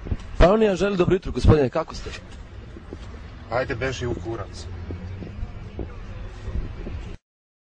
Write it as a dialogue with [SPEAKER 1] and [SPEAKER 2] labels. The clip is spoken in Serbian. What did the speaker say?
[SPEAKER 1] Pa on ja želi dobro jutro, gospodine, kako ste?
[SPEAKER 2] Ajde, beži u kurac.